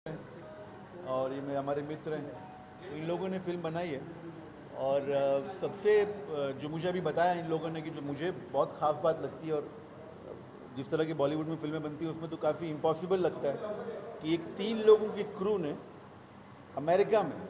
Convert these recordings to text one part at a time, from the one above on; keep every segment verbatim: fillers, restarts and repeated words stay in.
और ये मेरे हमारे मित्र हैं, तो इन लोगों ने फिल्म बनाई है। और अ, सबसे अ, जो मुझे अभी बताया इन लोगों ने कि जो मुझे बहुत ख़ास बात लगती है, और जिस तरह की बॉलीवुड में फिल्में बनती हैं उसमें तो काफ़ी इम्पॉसिबल लगता है कि एक तीन लोगों की क्रू ने अमेरिका में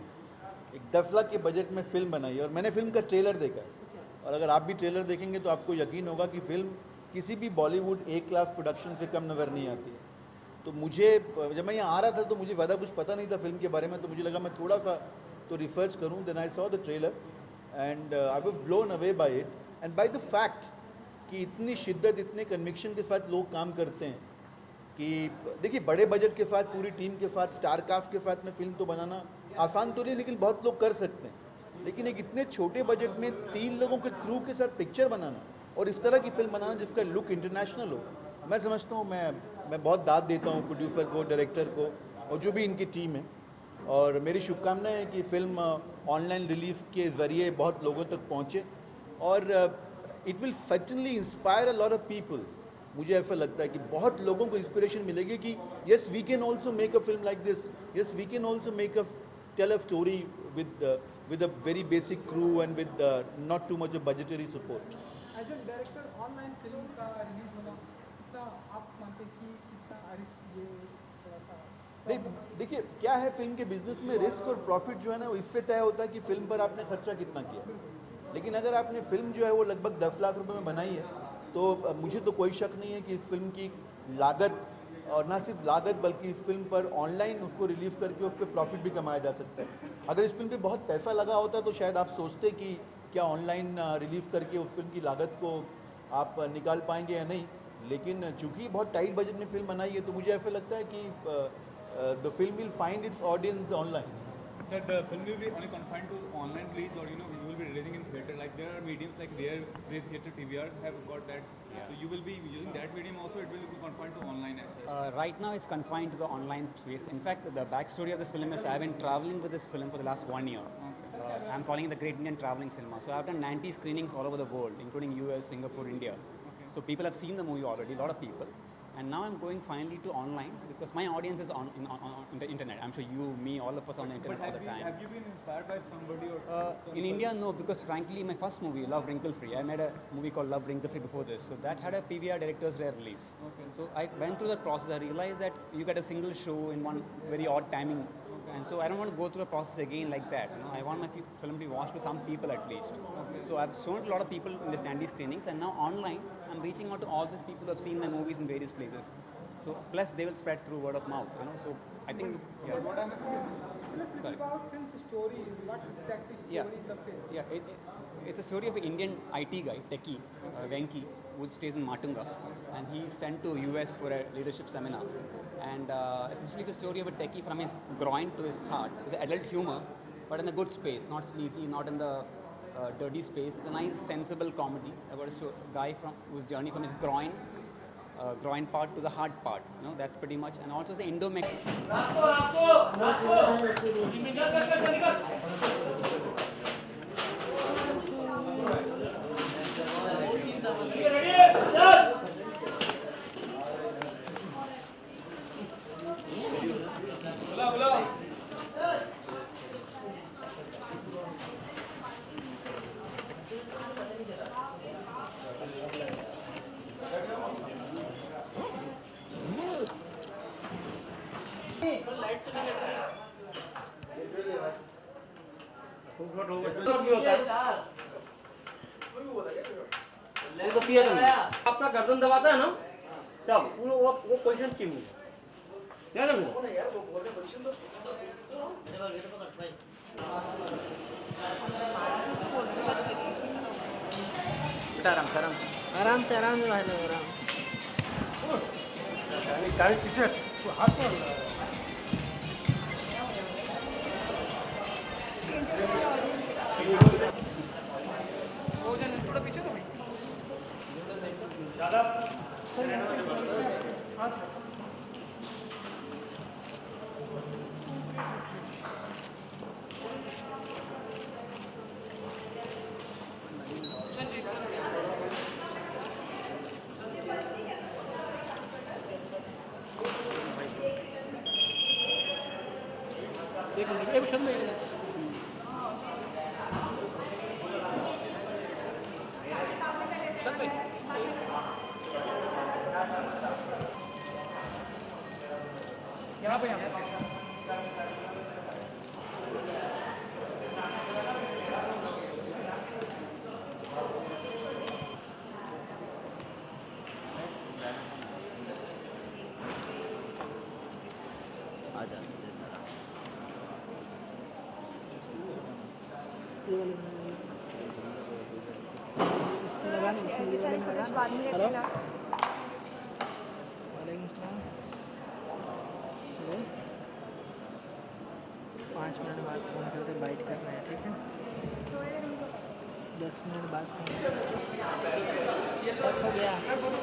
एक दस लाख के बजट में फिल्म बनाई है। और मैंने फिल्म का ट्रेलर देखा है, और अगर आप भी ट्रेलर देखेंगे तो आपको यकीन होगा कि फिल्म किसी भी बॉलीवुड ए क्लास प्रोडक्शन से कम नज़र नहीं आती है। तो मुझे, जब मैं यहाँ आ रहा था तो मुझे ज़्यादा कुछ पता नहीं था फिल्म के बारे में, तो मुझे लगा मैं थोड़ा सा तो रिसर्च करूँ। Then I saw the trailer and I was blown away by it and by the fact कि इतनी शिद्दत, इतने कन्विक्शन के साथ लोग काम करते हैं कि देखिए, बड़े बजट के साथ, पूरी टीम के साथ, स्टार कास्ट के साथ में फिल्म तो बनाना आसान तो नहीं, लेकिन बहुत लोग कर सकते हैं। लेकिन एक इतने छोटे बजट में तीन लोगों के क्रू के साथ पिक्चर बनाना और इस तरह की फिल्म बनाना जिसका लुक इंटरनेशनल हो, मैं समझता हूँ, मैं मैं बहुत दाद देता हूँ प्रोड्यूसर को, डायरेक्टर को, और जो भी इनकी टीम है। और मेरी शुभकामनाएं हैं कि फिल्म ऑनलाइन रिलीज़ के ज़रिए बहुत लोगों तक पहुँचे, और it will certainly inspire a lot of people. मुझे ऐसा लगता है कि बहुत लोगों को इंस्पिरेशन मिलेगी कि yes we can also make a film like this, yes we can also make a tell a story with with a very basic crew and with not too much of budgetary support. As a director online film का release होना कितना आप मानते हैं कि कितना risk, ये थोड़ा सा नहीं, देखिए क्या है, फिल्म के बिजनेस में रिस्क और प्रॉफिट जो है ना, वो इससे तय होता है कि फिल्म पर आपने खर्चा कितना किया। लेकिन अगर आपने फिल्म जो है वो लगभग दस लाख रुपए में बनाई है, तो अ, मुझे तो कोई शक नहीं है कि इस फिल्म की लागत, और ना सिर्फ लागत बल्कि इस फिल्म पर ऑनलाइन उसको रिलीज़ करके उस पर प्रॉफिट भी कमाया जा सकता है। अगर इस फिल्म पे बहुत पैसा लगा होता तो शायद आप सोचते कि क्या ऑनलाइन रिलीज़ करके उस फिल्म की लागत को आप अ, निकाल पाएंगे या नहीं। लेकिन चूंकि बहुत टाइट बजट में फिल्म बनाई है, तो मुझे ऐसा लगता है कि the film will find its audience online. Sir, the film will be only confined to online release, or you know, you will be releasing in theater. Like there are mediums like Rare, Rare Theatre T V R have got that. Yeah. So you will be using that medium also. It will be confined to online as well. Uh, right now, it's confined to the online space. In fact, the backstory of this film is I've been traveling with this film for the last one year. Okay. Uh, I'm calling it the Great Indian Traveling Cinema. So I've done ninety screenings all over the world, including U S, Singapore, India. Okay. So people have seen the movie already, a lot of people. And now I'm going finally to online because my audience is on, in, on, on the internet. I'm sure you, me, all of us on the internet all the But time. have you been inspired by somebody or Uh, some in India, no, because frankly, my first movie, Love Wrinkle Free, I made a movie called Love Wrinkle Free before this. So that had a P V R director's rare release. Okay. So I went through that process. I realized that you get a single show in one very odd timing. Okay. And so I don't want to go through the process again like that. You know, I want my fi- film to be watched by some people at least. Okay. So I've shown it to a lot of people in the standee screenings, and now online, I'm reaching out to all these people who have seen my movies in various places. So plus they will spread through word of mouth. You know, so I think. Yeah. But what I'm Let's Sorry. about film's story. What exactly story Yeah. in the film? Yeah, it, it, it's a story of an Indian I T guy, techie, uh, Venki, who stays in Matunga, and he's sent to U S for a leadership seminar. And uh, essentially, it's a story of a techie from his groin to his heart. It's an adult humor, but in a good space, not sleazy, not in the uh, dirty space. It's a nice, sensible comedy about a sto- guy from whose journey from his groin, uh, groin part to the heart part. You know, that's pretty much. And also, it's an Indo-Mexican. वो तो किया तुमने अपना गर्दन दबाता है ना तब वो वो वो पोजीशन की हुई क्या कर बेटा आराम से आराम से। आराम से आराम से भाई लोग आराम गाड़ी पीछे हाथ में थोड़ा पीछे तो ज़्यादा हाँ सर। एक मिनट एक शब्द एक यहाँ पे यहाँ पे हेलो पाँच मिनट बाद फ़ोन करके बाइट करना है, ठीक है? दस मिनट बाद फ़ोन सब हो गया। सब हो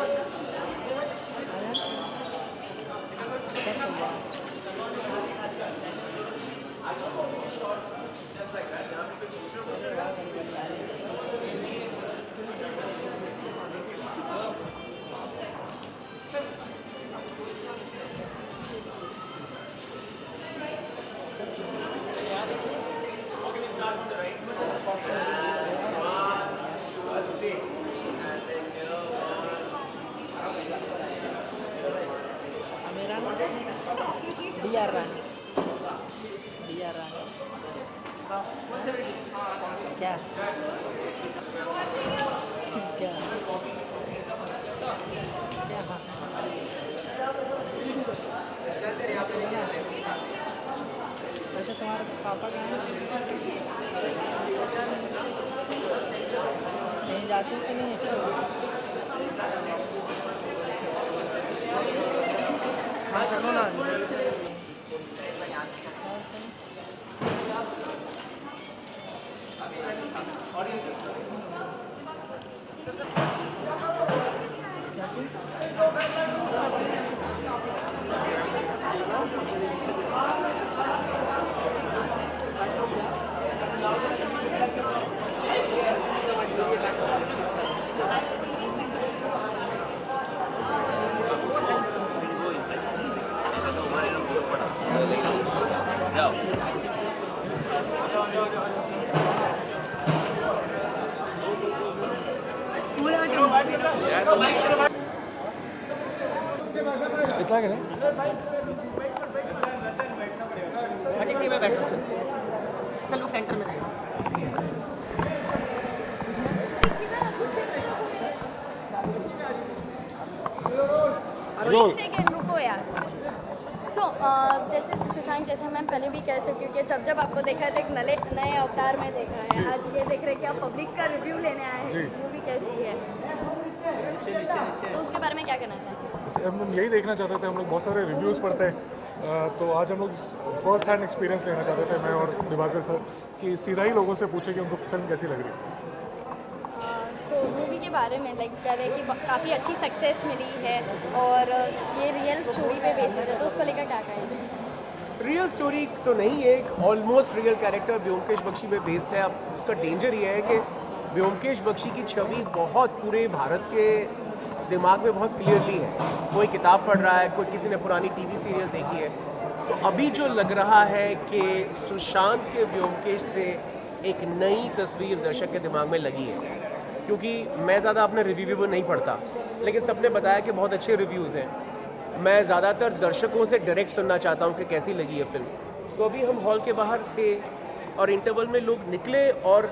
D R Rani D R Rani क्या क्या क्या हाँ वैसे तुम्हारे पापा कहाँ हैं? कहीं जाते हो कि नहीं? हाँ चलो ना। इतना करें में बैठो चल लोग सेंटर में रहेगा। एक सेकेंड रुको यार। सो so, uh, जैसे सुशांत जैसे मैं पहले भी कह चुकी हूँ कि जब जब आपको देखा है तो एक नए नए अवतार में देखा है, आज ये देख रहे हैं कि आप पब्लिक का रिव्यू लेने आए हैं मूवी कैसी है, तो उसके बारे में क्या कहना चाहेंगे? हम यही देखना चाहते थे, हम लोग बहुत सारे रिव्यूज़ पढ़ते हैं, तो आज हम लोग फर्स्ट हैंड एक्सपीरियंस लेना चाहते थे मैं और दिवाकर सर, कि सीधा ही लोगों से पूछे कि उनको फिल्म कैसी लग रही है। तो मूवी के बारे में लाइक कह रहे हैं कि काफ़ी अच्छी सक्सेस मिली है और ये रियल स्टोरी पे बेसिस है, तो उसको लेकर क्या कहेंगे? रियल स्टोरी तो नहीं है, एक almost real character Byomkesh Bakshi पे बेस्ड है। अब उसका डेंजर ये है कि ब्योमकेश बख्शी की छवि बहुत पूरे भारत के दिमाग में बहुत क्लियरली है। कोई किताब पढ़ रहा है, कोई किसी ने पुरानी टीवी सीरियल देखी है, तो अभी जो लग रहा है कि सुशांत के ब्योमकेश से एक नई तस्वीर दर्शक के दिमाग में लगी है। क्योंकि मैं ज़्यादा अपने रिव्यू नहीं पढ़ता, लेकिन सबने बताया कि बहुत अच्छे रिव्यूज़ हैं। मैं ज़्यादातर दर्शकों से डायरेक्ट सुनना चाहता हूँ कि कैसी लगी है फिल्म। तो अभी हम हॉल के बाहर थे और इंटरवल में लोग निकले और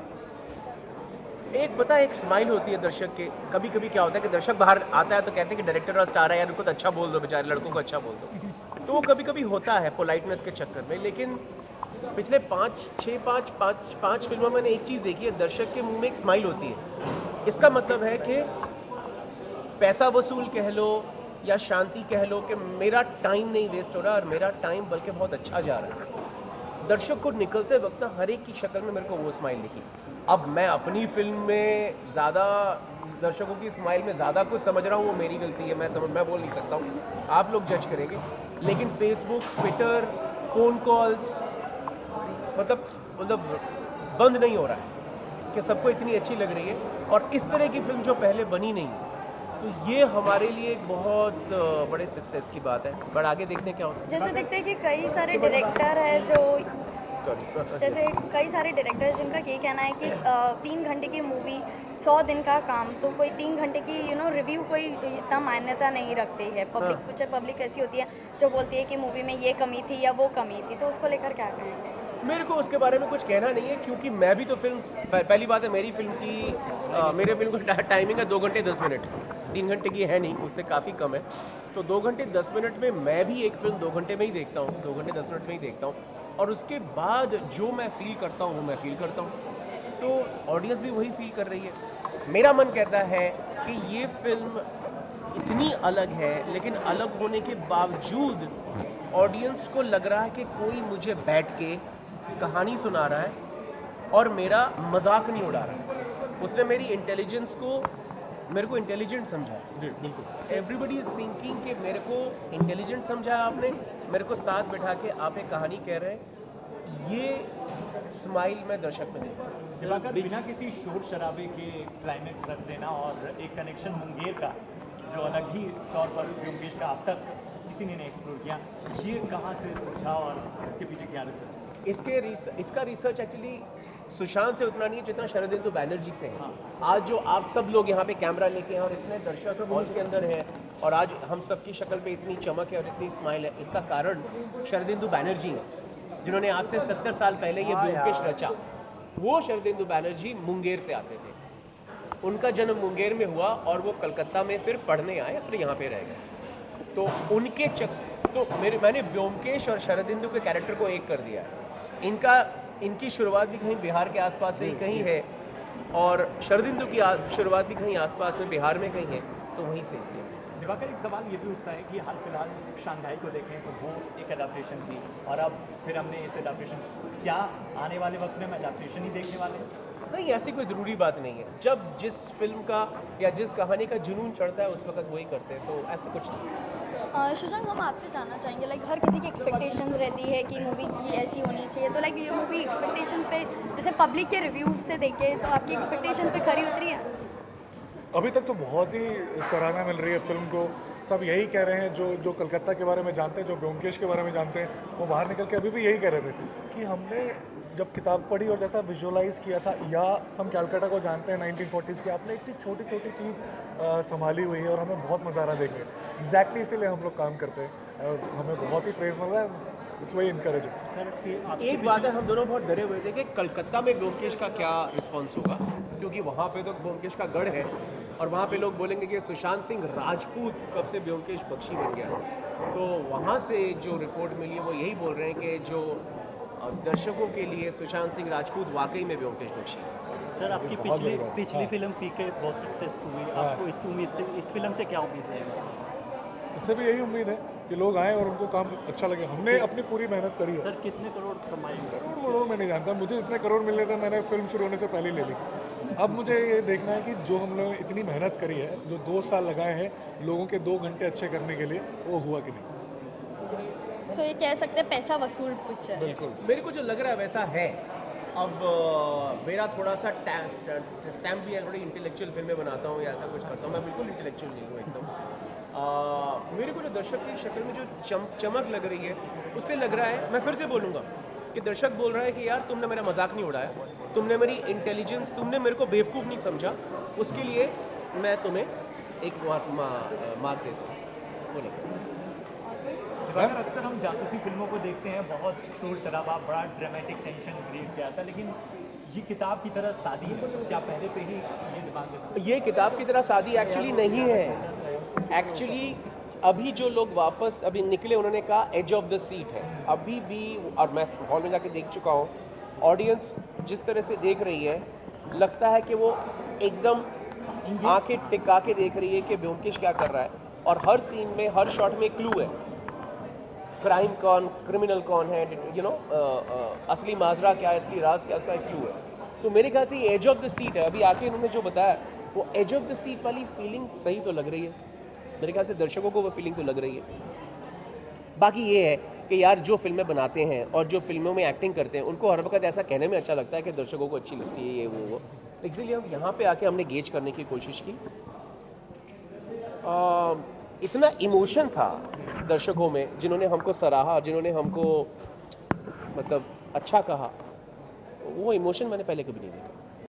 एक पता एक स्माइल होती है दर्शक के। कभी कभी क्या होता है कि दर्शक बाहर आता है तो कहते हैं कि डायरेक्टर और स्टार है यार, उनको तो अच्छा बोल दो, बेचारे लड़कों को अच्छा बोल दो। तो वो कभी कभी होता है पोलाइटनेस के चक्कर में। लेकिन पिछले पाँच छः पाँच पाँच पाँच फिल्मों में मैंने एक चीज़ देखी है, दर्शक के मुंह में एक स्माइल होती है। इसका मतलब है कि पैसा वसूल कह लो या शांति कह लो कि मेरा टाइम नहीं वेस्ट हो रहा और मेरा टाइम बल्कि बहुत अच्छा जा रहा है। दर्शक को निकलते वक्त ना हर एक की शक्ल में मेरे को वो स्माइल दिखी। अब मैं अपनी फिल्म में ज़्यादा दर्शकों की स्माइल में ज़्यादा कुछ समझ रहा हूँ, वो मेरी गलती है, मैं समझ मैं बोल नहीं सकता हूँ, आप लोग जज करेंगे। लेकिन फेसबुक, ट्विटर, फ़ोन कॉल्स मतलब मतलब बंद नहीं हो रहा है कि सबको इतनी अच्छी लग रही है। और इस तरह की फिल्म जो पहले बनी नहीं, तो ये हमारे लिए एक बहुत अ, बड़े सक्सेस की बात है, बट आगे देखते हैं क्या होता है। जैसे देखते हैं कि कई सारे डायरेक्टर है जो Sorry. जैसे कई सारे डायरेक्टर हैं जिनका ये कहना है कि अ, तीन घंटे की मूवी सौ दिन का काम, तो कोई तीन घंटे की यू नो रिव्यू कोई इतना मान्यता नहीं रखती है। पब्लिक हाँ। कुछ पब्लिक ऐसी होती है जो बोलती है कि मूवी में ये कमी थी या वो कमी थी, तो उसको लेकर क्या कहेंगे? मेरे को उसके बारे में कुछ कहना नहीं है, क्योंकि मैं भी तो फिल्म, पहली बात है मेरी फिल्म की आ, मेरे फिल्म का टाइमिंग है दो घंटे दस मिनट, तीन घंटे की है नहीं, उससे काफ़ी कम है। तो दो घंटे दस मिनट में मैं भी एक फिल्म दो घंटे में ही देखता हूँ, दो घंटे दस मिनट में ही देखता हूँ, और उसके बाद जो मैं फील करता हूँ वो मैं फील करता हूँ। तो ऑडियंस भी वही फील कर रही है। मेरा मन कहता है कि ये फिल्म इतनी अलग है, लेकिन अलग होने के बावजूद ऑडियंस को लग रहा है कि कोई मुझे बैठ के कहानी सुना रहा है और मेरा मजाक नहीं उड़ा रहा है। उसने मेरी इंटेलिजेंस को, मेरे को इंटेलिजेंट समझा। जी बिल्कुल। एवरीबडी इज थिंकिंग कि मेरे को इंटेलिजेंट समझा आपने, मेरे को साथ बैठा के आप एक कहानी कह रहे हैं, ये स्माइल मैं दर्शक में देखता हूँ। दिवाकर, बिना किसी शोर शराबे के क्लाइमेक्स रख देना और एक कनेक्शन मुंगेर का जो अलग ही तौर पर व्योमकेश का अब तक किसी ने नहीं एक्सप्लोर किया, ये कहाँ से सूझा और इसके पीछे क्या रिसर्च? इसके रिस, इसका रिसर्च एक्चुअली सुशांत से उतना नहीं है जितना शरदिंदु बैनर्जी से है। आज जो आप सब लोग यहाँ पे कैमरा लेके हैं और इतने दर्शक हॉल के अंदर हैं और आज हम सबकी शक्ल पे इतनी चमक है और इतनी स्माइल है, इसका कारण शरदिंदु बैनर्जी है, जिन्होंने आज से सत्तर साल पहले ये ब्योमकेश रचा। वो शरदिंदु बैनर्जी मुंगेर से आते थे, उनका जन्म मुंगेर में हुआ और वो कलकत्ता में फिर पढ़ने आए, फिर यहाँ पे रह गए। तो उनके चक तो मेरे मैंने ब्योमकेश और शरदिंदु के कैरेक्टर को एक कर दिया है। इनका इनकी शुरुआत भी कहीं बिहार के आसपास से ही कहीं है और शरदिंदु की शुरुआत भी कहीं आसपास में बिहार में कहीं है, तो वहीं से इसलिए। दिवाकर, एक सवाल ये भी उठता है कि हाल फिलहाल शांघाई को देखें तो वो एक अडाप्टेशन थी और अब फिर हमने इस अडाप्टेशन, क्या आने वाले वक्त में हम अडाप्टेशन ही देखने वाले हैं? नहीं, ऐसी कोई ज़रूरी बात नहीं है। जब जिस फिल्म का या जिस कहानी का जुनून चढ़ता है उस वक्त वही करते हैं, तो ऐसा कुछ नहीं। शुशांक, हम आपसे जानना चाहेंगे, लाइक हर किसी की एक्सपेक्टेशन रहती है कि मूवी की ऐसी होनी चाहिए, तो लाइक ये मूवी एक्सपेक्टेशन पे, जैसे पब्लिक के रिव्यू से देखे तो आपकी एक्सपेक्टेशन पे खरी उतरी है? अभी तक तो बहुत ही सराहना मिल रही है फिल्म को। सब यही कह रहे हैं जो जो कलकत्ता के बारे में जानते हैं, जो ब्योमकेश के बारे में जानते हैं, वो बाहर निकल के अभी भी यही कह रहे थे कि हमने जब किताब पढ़ी और जैसा विजुअलाइज किया था, या हम कैलकाटा को जानते हैं नाइनटीन फोर्टीज़ की, आपने इतनी छोटी छोटी चीज़ संभाली हुई है और हमें बहुत मज़ा आ रहा देखने। एग्जैक्टली इसीलिए हम लोग काम करते हैं और हमें बहुत ही प्रेज मिल रहा है। It's very encouraging. एक बात है, हम दोनों बहुत डरे हुए थे कि कलकत्ता में ब्योमकेश का क्या रिस्पॉन्स होगा, क्योंकि वहाँ पे तो ब्योमकेश का गढ़ है और वहाँ पे लोग बोलेंगे कि सुशांत सिंह राजपूत कब से ब्योमकेश बख्शी बन गया। तो वहाँ से जो रिपोर्ट मिली है वो यही बोल रहे हैं कि जो दर्शकों के लिए सुशांत सिंह राजपूत वाकई में ब्योमकेश बख्शी है। सर, आपकी पिछली पिछली फिल्म पीके बहुत सक्सेस हुई, आपको इस उम्मीद से, इस फिल्म से क्या उम्मीद है? इससे भी यही उम्मीद है कि लोग आएँ और उनको काम अच्छा लगे। हमने अपनी पूरी मेहनत करी है। सर, कितने करोड़ कमाएंगे? करोड़ करोड़ मैं नहीं जानता, मुझे इतने करोड़ मिलने थे मैंने फिल्म शुरू होने से पहले ही ले ली। अब मुझे ये देखना है कि जो हम लोगों ने इतनी मेहनत करी है, जो दो साल लगाए हैं लोगों के दो घंटे अच्छे करने के लिए, वो हुआ कि नहीं। तो ये कह सकते हैं पैसा वसूल कुछ है। बिल्कुल, मेरे को जो लग रहा है वैसा है। अब आ, मेरा थोड़ा सा स्टैम्प भी है, थोड़ी इंटेलेक्चुअल फिल्में बनाता हूँ या ऐसा कुछ करता हूँ, मैं बिल्कुल इंटेलेक्चुअल नहीं हूँ एकदम। आ, मेरे को जो दर्शक की शक्ल में जो चम, चमक लग रही है, उससे लग रहा है, मैं फिर से बोलूँगा कि दर्शक बोल रहा है कि यार तुमने मेरा मजाक नहीं उड़ाया, तुमने मेरी इंटेलिजेंस, तुमने मेरे को बेवकूफ़ नहीं समझा, उसके लिए मैं तुम्हें एक मार्क देता हूँ। बोले दिवाकर, अक्सर हम जासूसी फिल्मों को देखते हैं, बहुत शोर शराबा, बड़ा ड्रामेटिक टेंशन क्रिएट किया जाता है, लेकिन ये किताब की तरह सादी है, क्या पहले से ही ये दिमाग में? ये किताब की तरह सादी एक्चुअली नहीं है। एक्चुअली अभी जो लोग वापस अभी निकले, उन्होंने कहा एज ऑफ द सीट है अभी भी, और मैं हॉल में जाके देख चुका हूँ, ऑडियंस जिस तरह से देख रही है, लगता है कि वो एकदम आंखें टिका के देख रही है कि ब्योमकेश क्या कर रहा है, और हर सीन में, हर शॉट में क्लू है, क्राइम कौन, क्रिमिनल कौन है, यू नो, असली माजरा क्या है, असली राज क्या है, उसका एक क्लू है। तो मेरे ख्याल से एज ऑफ द सीट है। अभी आके इन्होंने जो बताया वो एज ऑफ द सीट वाली फीलिंग सही तो लग रही है, मेरे ख्याल से दर्शकों को वो फीलिंग तो लग रही है। बाकी ये है कि यार जो फिल्में बनाते हैं और जो फिल्मों में एक्टिंग करते हैं, उनको हर वक्त ऐसा कहने में अच्छा लगता है कि दर्शकों को अच्छी लगती है ये वो वो, इसलिए हम यहाँ पे आके हमने गेज करने की कोशिश की। आ, इतना इमोशन था दर्शकों में, जिन्होंने हमको सराहा, जिन्होंने हमको मतलब अच्छा कहा, वो इमोशन मैंने पहले कभी नहीं देखा।